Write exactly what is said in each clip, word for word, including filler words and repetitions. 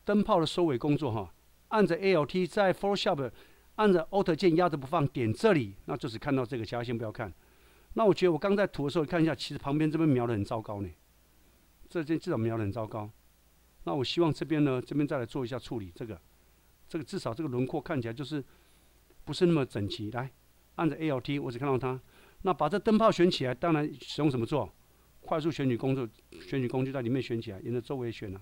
灯泡的收尾工作哈，按着 A L T 在 Photoshop 按着 Alt 键压着不放，点这里，那就只看到这个，其他先不要看。那我觉得我刚在涂的时候看一下，其实旁边这边描的很糟糕呢，这边至少描的很糟糕。那我希望这边呢，这边再来做一下处理，这个，这个至少这个轮廓看起来就是不是那么整齐。来，按着 A L T， 我只看到它。那把这灯泡选起来，当然使用什么做？快速选取工作，选取工具在里面选起来，沿着周围选啊。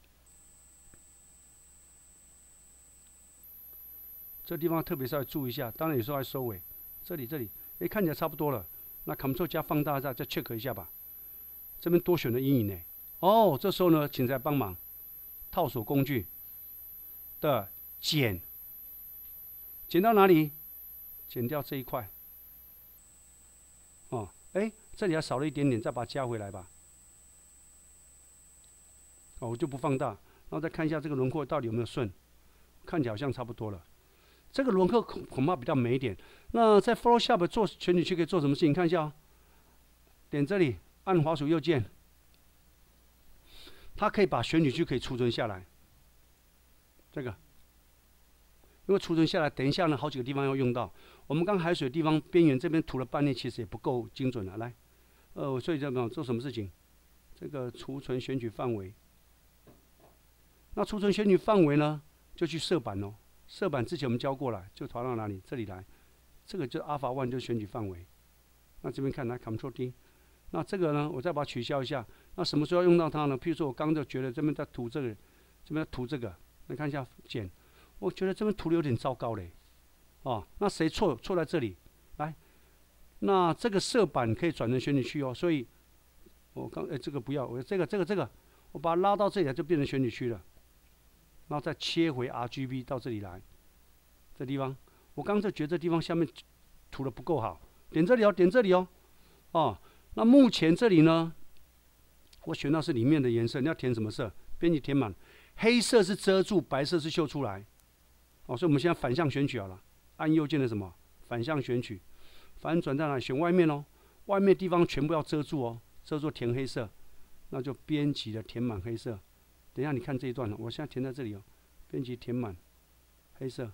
这地方特别稍微注意一下，当然有时候还收尾。这里这里，哎，看起来差不多了。那 Ctrl 加放大再再 check 一下吧。这边多选了阴影呢。哦，这时候呢，请再帮忙套索工具的剪，剪到哪里？剪掉这一块。哦，哎，这里还少了一点点，再把它加回来吧。哦，我就不放大，然后再看一下这个轮廓到底有没有顺，看起来好像差不多了。这个轮廓恐恐怕比较美一点。那在 Photoshop 做选取器可以做什么事情？看一下哦，点这里，按滑鼠右键，它可以把选取区可以储存下来。这个，因为储存下来，等一下呢，好几个地方要用到。我们刚海水的地方边缘这边涂了半天，其实也不够精准了。来，呃，所以这边做什么事情？这个储存选取范围。那储存选取范围呢，就去色板哦。色板之前我们教过了，就调到哪里？这里来，这个就 Alpha 一就选取范围。那这边看来 Ctrl D， 那这个呢，我再把它取消一下。那什么时候要用到它呢？譬如说我刚刚就觉得这边在涂这个，这边在涂这个，来看一下剪，我觉得这边涂的有点糟糕嘞。哦，那谁错？错在这里。来，那这个色板可以转成选取区哦，所以我刚哎这个不要，我这个这个这个，我把它拉到这里来就变成选取区了。然后再切回 R G B 到这里来，这地方，我刚刚就觉得这地方下面涂的不够好，点这里哦，点这里哦，哦，那目前这里呢，我选到是里面的颜色，你要填什么色？编辑填满，黑色是遮住，白色是秀出来，哦，所以我们现在反向选取好了，按右键的什么反向选取，反转在哪里？选外面哦，外面地方全部要遮住哦，遮住填黑色，那就编辑的填满黑色。等一下，你看这一段，我现在填在这里哦，编辑填满，黑色。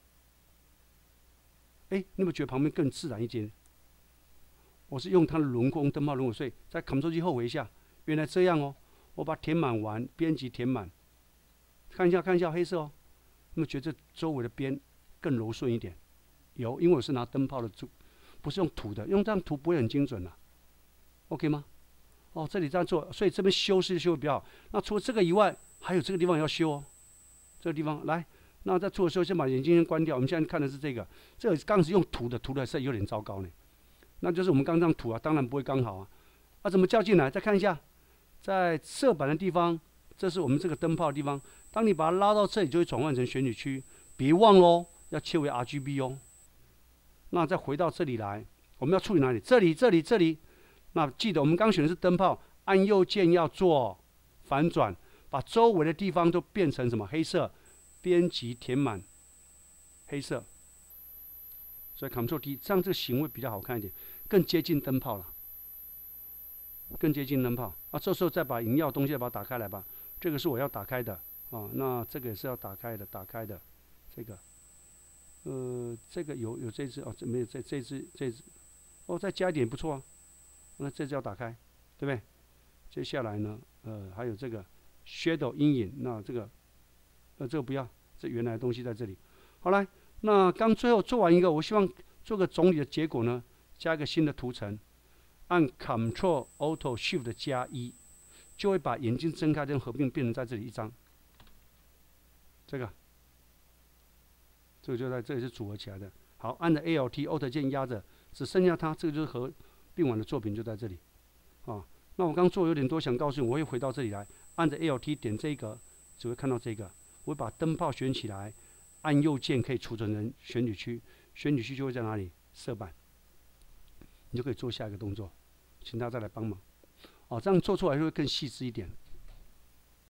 哎，你有没有觉得旁边更自然一点？我是用它的轮廓，灯泡轮廓，所以再 Ctrl 机后回一下，原来这样哦。我把它填满完，编辑填满，看一下看一下黑色哦。有没有觉得这周围的边更柔顺一点？有，因为我是拿灯泡的涂，不是用涂的，用这样涂不会很精准啊。OK 吗？哦，这里这样做，所以这边修饰修的比较好。那除了这个以外，还有这个地方也要修哦。这个地方来，那在做的时候先把眼睛先关掉。我们现在看的是这个，这个刚是用涂的，涂的是有点糟糕呢。那就是我们刚这样涂啊，当然不会刚好啊。啊，怎么叫进来？再看一下，在色板的地方，这是我们这个灯泡的地方。当你把它拉到这里，就会转换成选取区。别忘喽，要切为 R G B 哦。那再回到这里来，我们要处理哪里？这里，这里，这里。那记得我们刚选的是灯泡，按右键要做反转，把周围的地方都变成什么黑色，编辑填满黑色，所以 Ctrl D， 这样这个形会比较好看一点，更接近灯泡了，更接近灯泡啊。这时候再把引药东西把它打开来吧，这个是我要打开的啊，那这个也是要打开的，打开的，这个，呃，这个有有这只哦，这没有这这只这只，哦，再加一点不错啊。那这只要打开，对不对？接下来呢，呃，还有这个 shadow 阴影，那这个，呃，这个不要，这原来的东西在这里。好来，那刚最后做完一个，我希望做个总体的结果呢，加一个新的图层，按 Ctrl Alt Shift 加一，就会把眼睛睁开跟合并变成在这里一张。这个，这个就在这里是组合起来的。好，按着 A L T Alt 键压着，只剩下它，这个就是合。并完的作品就在这里，啊，那我刚做有点多，想告诉你，我会回到这里来，按着 A L T 点这个，只会看到这个。我会把灯泡选起来，按右键可以储存成选取区，选取区就会在哪里？色板，你就可以做下一个动作，请他再来帮忙。哦，这样做出来就会更细致一点。